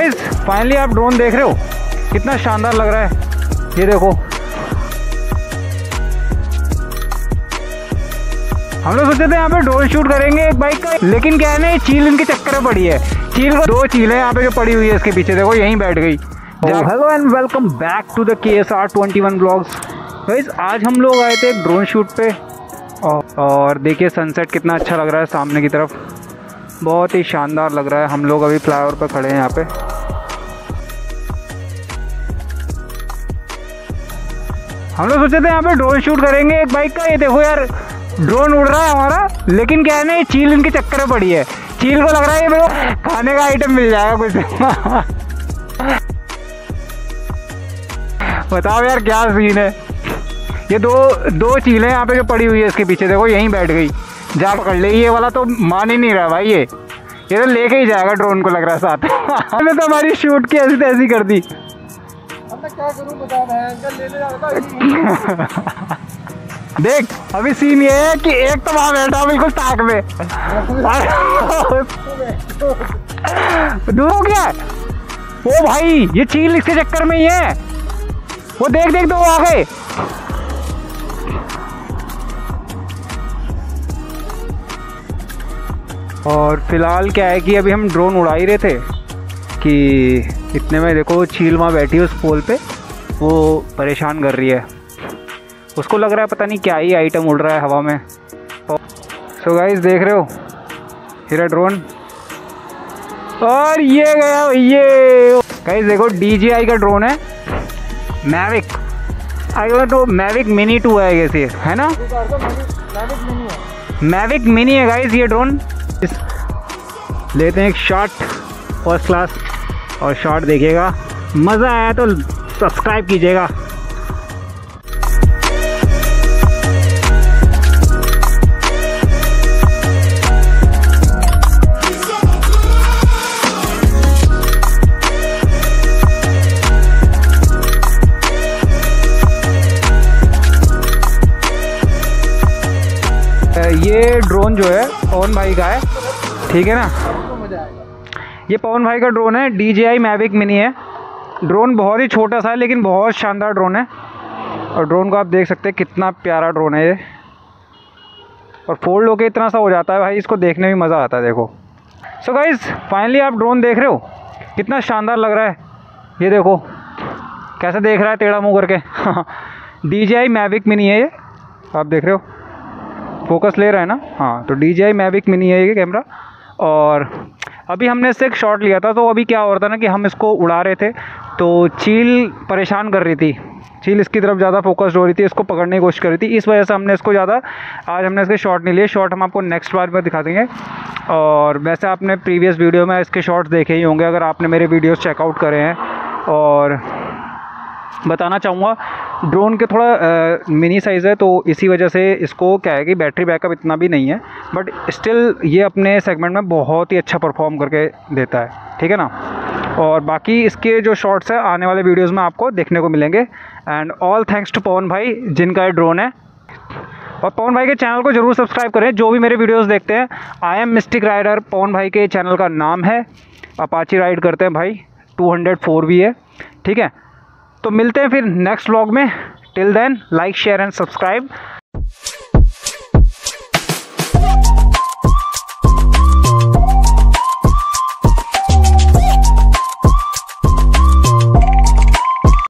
Guys finally आप drone देख रहे हो, कितना शानदार लग रहा है। ये देखो, हम लोग सोचे थे यहाँ पे ड्रोन शूट करेंगे एक बाइक का, लेकिन क्या है ना, चील इनके चक्कर में पड़ी है। चील को 2 चील है यहाँ पे जो पड़ी हुई है इसके पीछे, देखो यहीं बैठ गई। Hello and welcome back to the KSR21 blogs. Guys आज हम लोग आए थे ड्रोन शूट पे और देखिए सनसेट कितना अच्छा लग रहा है सामने की तरफ, बहुत ही शानदार लग रहा है। हम लोग अभी फ्लाईओवर पे खड़े हैं यहाँ पे। हम लोग सोचे थे यहाँ पे ड्रोन शूट करेंगे एक बाइक का। ये देखो यार, ड्रोन उड़ रहा है हमारा, लेकिन क्या है ना, ये चील इनके चक्कर में पड़ी है। चील को लग रहा है ये मेरे को खाने का आइटम मिल जाएगा कुछ। बताओ यार क्या सीन है। ये दो चीलें यहाँ पे जो पड़ी हुई है इसके पीछे, देखो यहीं बैठ गई। जा पकड़ ले, ये वाला तो मान ही नहीं रहा भाई, ये तो लेके ही जाएगा ड्रोन को, लग रहा है साथ। हमने तो हमारी शूट की ऐसी तैसी कर दी। मैं क्या करूं बता, मैं लेने जाता। देख अभी सीन ये है कि एक तो वहां बैठा बिल्कुल ताक में। दूर हो गया ओ भाई, ये चील इसके चक्कर में ही है। वो देख देख दो आ गए। और फिलहाल क्या है कि अभी हम ड्रोन उड़ा ही रहे थे कि इतने में देखो चील वहाँ बैठी है उस पोल पे, वो परेशान कर रही है। उसको लग रहा है पता नहीं क्या ही आइटम उड़ रहा है हवा में। सो गाइस देख रहे हो, ये ड्रोन और ये गया। ये गाइस देखो DJI का ड्रोन है, मैविक। आई तो मैविक मिनी 2 है ये, है ना, मैविक मिनी है गाइस ये ड्रोन। लेते हैं एक शॉट फर्स्ट क्लास, और शॉट देखिएगा। मज़ा आया तो सब्सक्राइब कीजिएगा। ये ड्रोन जो है पवन भाई का है, ठीक है ना। ये पवन भाई का ड्रोन है, DJI मैविक मिनी है। ड्रोन बहुत ही छोटा सा है लेकिन बहुत शानदार ड्रोन है। और ड्रोन को आप देख सकते हैं कितना प्यारा ड्रोन है ये, और फोल्ड होके इतना सा हो जाता है भाई, इसको देखने में मज़ा आता है। देखो सो गाइस फाइनली आप ड्रोन देख रहे हो, कितना शानदार लग रहा है। ये देखो कैसे देख रहा है टेढ़ा मुँह करके। DJI मैविक मिनी है ये, आप देख रहे हो, फोकस ले रहा है ना। हाँ तो DJI मैविक मिनी है ये कैमरा। और अभी हमने इससे एक शॉट लिया था, तो अभी क्या हो रहा था ना कि हम इसको उड़ा रहे थे, तो चील परेशान कर रही थी। चील इसकी तरफ ज़्यादा फोकस्ड हो रही थी, इसको पकड़ने की कोशिश कर रही थी, इस वजह से हमने इसको ज़्यादा आज हमने इसके शॉट नहीं लिए। शॉट हम आपको नेक्स्ट बार में दिखा देंगे। और वैसे आपने प्रीवियस वीडियो में इसके शॉट्स देखे ही होंगे अगर आपने मेरे वीडियोज़ चेकआउट करे हैं। और बताना चाहूँगा ड्रोन के थोड़ा मिनी साइज़ है, तो इसी वजह से इसको क्या है कि बैटरी बैकअप इतना भी नहीं है, बट स्टिल ये अपने सेगमेंट में बहुत ही अच्छा परफॉर्म करके देता है, ठीक है ना। और बाकी इसके जो शॉट्स है आने वाले वीडियोस में आपको देखने को मिलेंगे। And all thanks to Pavan भाई जिनका ये ड्रोन है। और पवन भाई के चैनल को ज़रूर सब्सक्राइब करें जो भी मेरे वीडियोज़ देखते हैं। I am mystic rider Pavan भाई के चैनल का नाम है। अपाची राइड करते हैं भाई, 204 भी है, ठीक है। तो मिलते हैं फिर नेक्स्ट व्लॉग में। Till then like share and subscribe.